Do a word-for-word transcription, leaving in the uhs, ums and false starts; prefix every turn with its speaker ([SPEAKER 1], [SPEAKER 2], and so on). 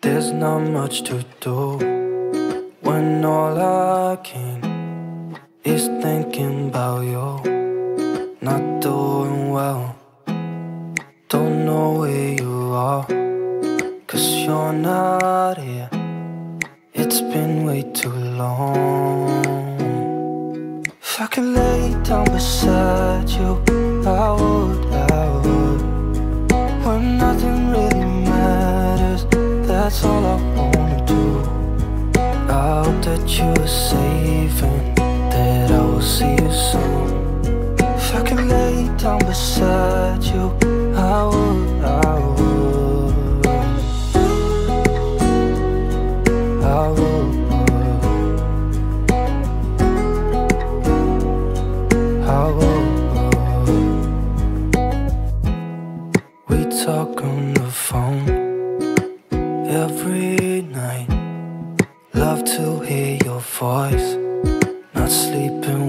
[SPEAKER 1] There's not much to do when all I can is thinking about you. Not doing well, don't know where you are, 'cause you're not here. It's been way too long. If I could lay down beside you, I would, I would. When nothing really matters, that's all I wanna do. I hope that you are safe and that I will see you soon. If I could lay down beside you, I would, I would. I would. I would. We talk on the phone every night. Love to hear your voice. Not sleeping